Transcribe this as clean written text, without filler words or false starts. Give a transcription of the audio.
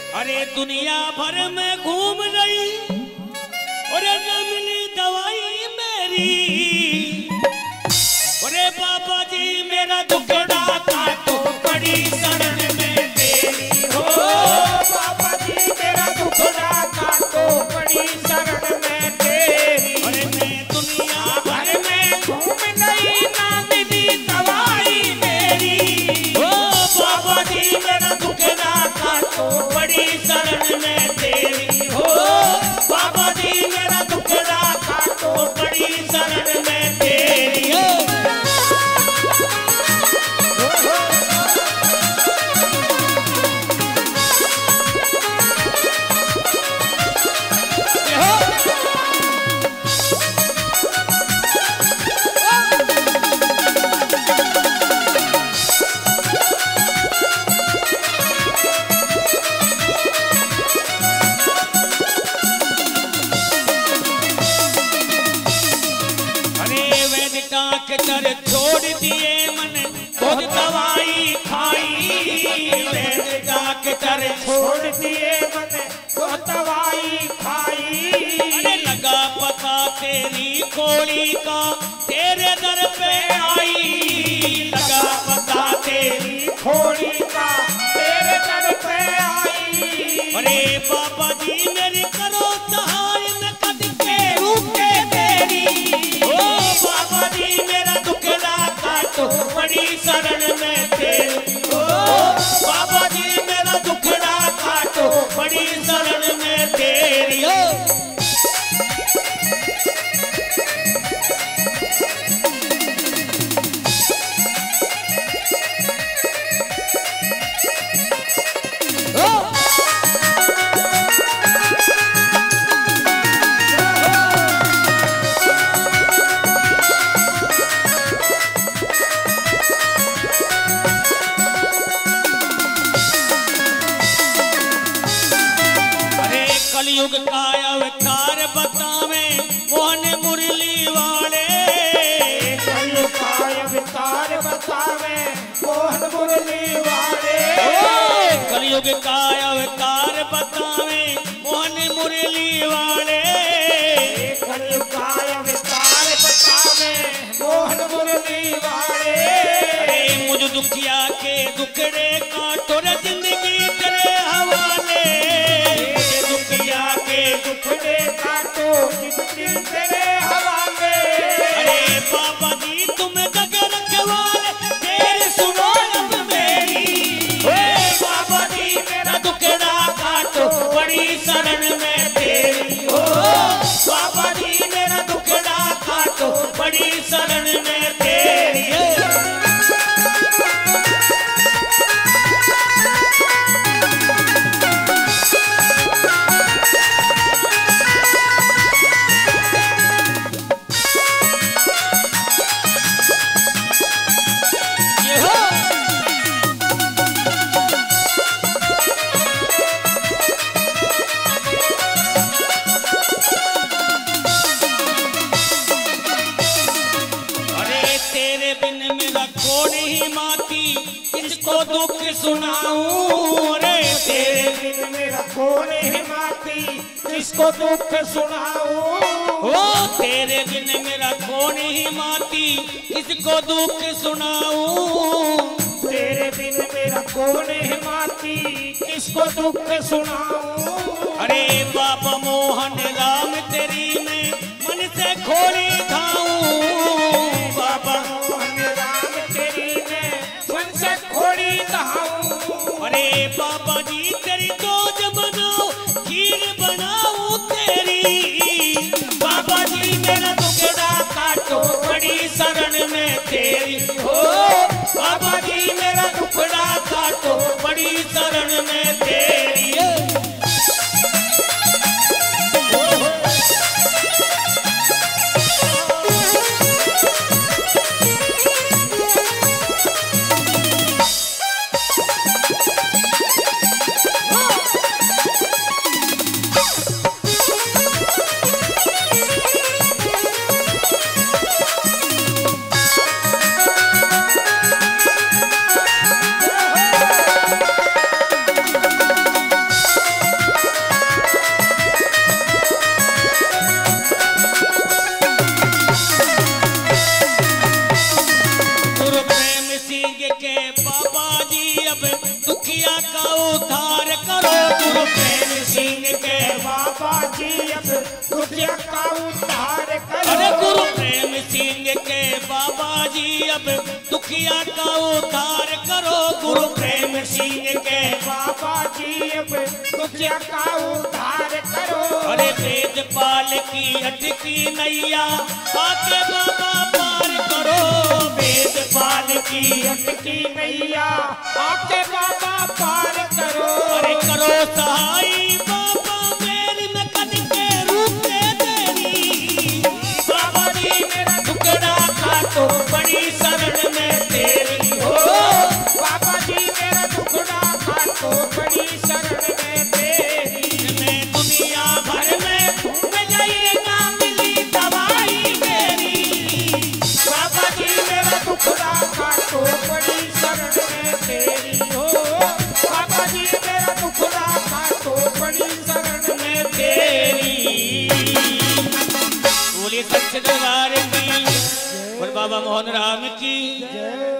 अरे दुनिया भर में घूम रही और न मिली दवाई मेरी। अरे बाबा जी मेरा दुखड़ा काटो बड़ी शरण में तेरी हो। बाबा जी मेरा दुखड़ा काटो बड़ी शरण में तेरी। अरे मैं दुनिया भर में घूम गई ना मिली दवाई मेरी। ओ बाबा जी मेरा दुखड़ा काटो बड़ी शरण में तेरी हो। बाबा जी मेरा दुखड़ा काटो बड़ी शरण में तेरी हो। डॉक्टर छोड़ दिए मन खुद दवाई खाई। डॉक्टर छोड़ दिए मन खुद दवाई खाई। अरे लगा पता तेरी कोड़ी का तेरे दर पे आई। लगा पता तेरी खोड़ी का तेरे दर पे आई। अरे बाबा जी मेरी करो सहाय न कद के रूपे तेरी। ओ बाबा जी मेरा दुखड़ा काटो बड़ी शरण में तेरी। ओ बाबा जी मेरा दुखड़ा काटो बड़ी शरण में तेरी हो। कलयुग का अवतार बतावे मोहन मुरली वाले। कलयुग का अवतार बतावे मोहन मुरली वाले। कलयुग का अवतार बतावे मोहन मुरली वाले। कलयुग का अवतार बतावे मोहन मुरली वाले। अरे मुझ दुखिया के दुखड़े काटो रे जिंदगी तेरे हवाले। दुखड़े काटो जिंदगी तेरे हवाले। अरे बाबा जी तुम जग रखवाले तेरी सुनो अब मेरी। बाबा जी मेरा दुखड़ा काटो बड़ी शरण में तेरी हो। बाबा जी मेरा दुखड़ा काटो बड़ी शरण में तेरी हो। किसको दुख सुनाऊं रे तेरे बिन मेरा कौन है माती। किसको दुख सुनाऊं। ओ तेरे बिन मेरा कौन ही माती किसको दुख सुनाऊं। तेरे बिन मेरा कौन है माती किसको दुख सुनाऊं। अरे बाबा मोहन राम तेरी मैं मन से खोरी धाऊं। बाबा मोहन राम तेरी मैं मन से खोड़ी धाऊं। अरे बाबा जी तेरी दोज बनाओ खीर बनाऊं तेरी। बाबा जी मेरा दुखड़ा काटो बड़ी शरण में तेरी हो। बाबा जी मेरा दुखड़ा काटो बड़ी शरण में तेरी हो। का उद्धार करो गुरु प्रेम सिंह के बाबा जी अब दुखिया का उद्धार करो। अरे गुरु प्रेम सिंह के बाबा जी अब दुखिया का उद्धार करो गुरु प्रेम सिंह के बाबा जी अब दुखिया का उद्धार करो। अरे वेदपाल की अटकी नैया आके बाबा पार करो वेदपाल की अटकी नैया आके बाबा पार करो। अरे करो सहाय बाबा मेरी नकद के रूप में तेरी बाबा जी मेरा टुकड़ा काटो बड़ी शरण में तेरी हो बाबा जी मेरा टुकड़ा काटो बड़ी शरण में तेरी। मैं दुनिया भर में घूम गई ना मिली दवाई मेरी बाबा जी मेरा टुकड़ा काटो बड़ी शरण में तेरी हो बाबा जी मेरा टुकड़ा काटो बड़ी शरण में तेरी। बोलिए सच्चे दरबार की और बाबा मोहन राम की जय।